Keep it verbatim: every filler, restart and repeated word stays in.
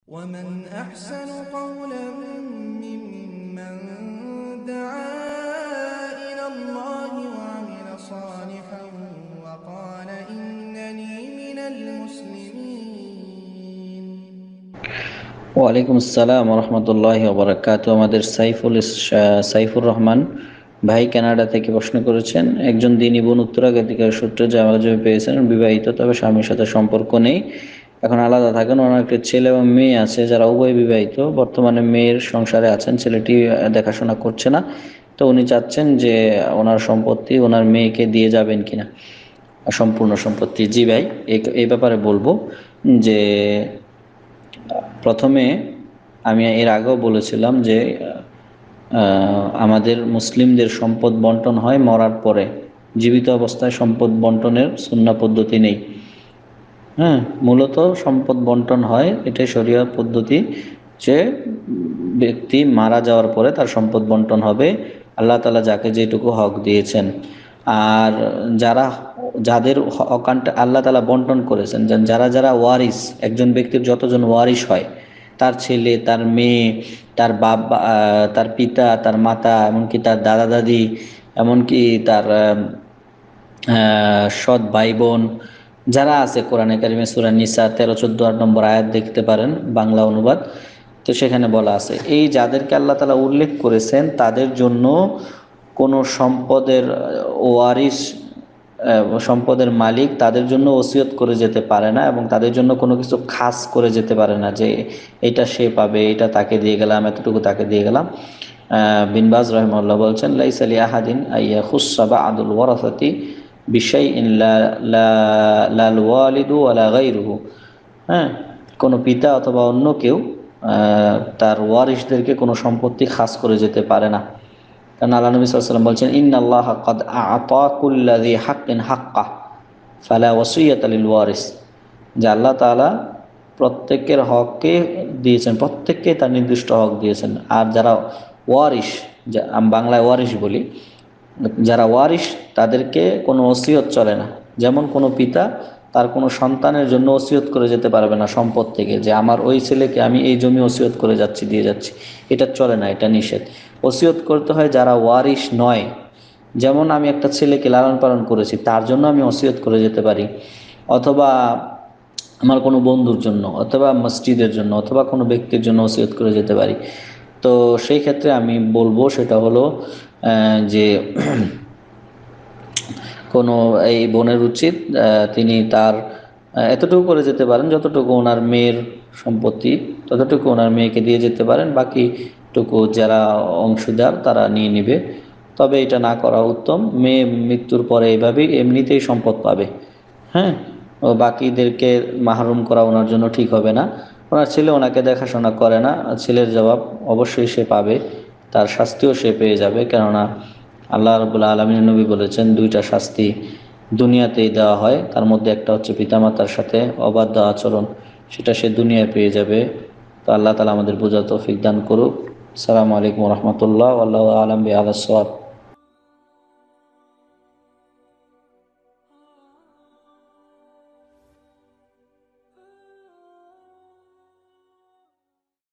ومن أحسن قولا ممن دعا إلى الله وعمل صالحا وقال إنني من المسلمين। ওয়ালাইকুম আসসালাম রহমতুল্লাহি ওয়াবারাকাতুহু। আমাদের সাইফুল সাইফুর রহমান ভাই কানাডা থেকে প্রশ্ন করেছেন, একজন দিনী বোন উত্তরাধিকার সূত্রে জায়গা জমি পেয়েছেন, বিবাহিত, তবে স্বামীর সাথে সম্পর্ক নেই, এখন আলাদা থাকেন। ওনার একটি ছেলে এবং মেয়ে আছে যারা উভয় বিবাহিত। বর্তমানে মেয়ের সংসারে আছেন, ছেলেটি দেখাশোনা করছে না। তো উনি চাচ্ছেন যে ওনার সম্পত্তি ওনার মেয়েকে দিয়ে যাবেন কিনা, সম্পূর্ণ সম্পত্তি। জি ভাই, এই ব্যাপারে বলবো যে প্রথমে আমি এর আগেও বলেছিলাম যে আমাদের মুসলিমদের সম্পদ বন্টন হয় মরার পরে, জীবিত অবস্থায় সম্পদ বন্টনের সুন্নাহ পদ্ধতি নেই। হ্যাঁ, মূলত সম্পদ বন্টন হয়, এটাই শরীয়ত পদ্ধতি, যে ব্যক্তি মারা যাওয়ার পরে তার সম্পদ বন্টন হবে আল্লাহ তাআলা যাকে যেটুকু হক দিয়েছেন। আর যারা যাদের হকানটা আল্লাহ তাআলা বন্টন করেছেন, যারা যারা ওয়ারিস, একজন ব্যক্তির যতজন ওয়ারিস হয়, তার ছেলে, তার মেয়ে, তার বাবা, তার পিতা, তার মাতা, এমনকি তার দাদা দাদি, এমনকি তার সৎ ভাই বোন যারা আছে, কোরআনে কারিমে সূরা নিসা তেরো চোদ্দো আট নম্বর আয়াত দেখতে পারেন, বাংলা অনুবাদ। তো সেখানে বলা আছে, এই যাদেরকে আল্লাহ তাআলা উল্লেখ করেছেন তাদের জন্য কোনো সম্পদের ওয়ারিস, সম্পদের মালিক তাদের জন্য ওসিয়ত করে যেতে পারে না, এবং তাদের জন্য কোনো কিছু খাস করে যেতে পারে না যে এটা সে পাবে, এটা তাকে দিয়ে গেলাম, এতটুকু তাকে দিয়ে গেলাম। বিন বাজ রাহিমাহুল্লাহ বলছেন, লাইসা লি আহাদিন আইয়া খুসসা বা'দুল ওয়ারাসাতি বিশাইইন লা লাল ওয়ালিদু ওয়ালা গায়রুহু। হ্যাঁ, কোনো পিতা অথবা অন্য কেউ তার ওয়ারিসদেরকে কোনো সম্পত্তি খাস করে যেতে পারে না। কারণ আল্লাহ নবী সাল্লাল্লাহু আলাইহি ওয়াসাল্লাম বলছেন, ইন্নাল্লাহা ক্বাদ আ'তা কুল্লি হাক্কিন হাক্কাহ ফালা ওয়াসিয়াতা লিল ওয়ারিস, যে আল্লাহ তাআলা প্রত্যেকের হককে দিয়েছেন, প্রত্যেককে তার নির্দিষ্ট হক দিয়েছেন। আর যারা ওয়ারিস, আমি বাংলায় ওয়ারিস বলি, যারা ওয়ারিস তাদেরকে কোনো ওসিয়ত চলে না। যেমন কোনো পিতা তার কোনো সন্তানের জন্য ওসিয়ত করে যেতে পারবে না সম্পদ থেকে, যে আমার ওই ছেলেকে আমি এই জমি ওসিয়ত করে যাচ্ছি, দিয়ে যাচ্ছি, এটা চলে না, এটা নিষেধ। ওসিয়ত করতে হয় যারা ওয়ারিস নয়। যেমন আমি একটা ছেলেকে লালন পালন করেছি, তার জন্য আমি ওসিয়ত করে যেতে পারি, অথবা আমার কোনো বন্ধুর জন্য, অথবা মসজিদের জন্য, অথবা কোনো ব্যক্তির জন্য ওসিয়ত করে যেতে পারি। তো সেই ক্ষেত্রে আমি বলবো সেটা হলো যে কোনো এই বোনের উচিত তিনি তার এতটুকু করে যেতে পারেন যতটুকু ওনার মেয়ের সম্পত্তি, ততটুকু ওনার মেয়েকে দিয়ে যেতে পারেন, বাকিটুকু যারা অংশীদার তারা নিয়ে নেবে। তবে এটা না করা উত্তম, মেয়ে মৃত্যুর পরে এইভাবেই এমনিতেই সম্পদ পাবে। হ্যাঁ, ও বাকিদেরকে মাহরুম করা ওনার জন্য ঠিক হবে না। ওনার ছেলে ওনাকে দেখাশোনা করে না, ছেলের জবাব অবশ্যই সে পাবে, তার শাস্তিও সে পেয়ে যাবে। কেননা আল্লাহ রাব্বুল আলামিন নবী বলেছেন, দুইটা শাস্তি দুনিয়াতেই দেওয়া হয়, তার মধ্যে একটা হচ্ছে পিতামাতার সাথে অবাধ্য আচরণ, সেটা সে দুনিয়ায় পেয়ে যাবে। তো আল্লাহ তাআলা আমাদের বোঝার তৌফিক দান করুক। আসসালামু আলাইকুম ওয়া রাহমাতুল্লাহ, আল্লাহু আ'লাম বিআলাস সাওয়াব।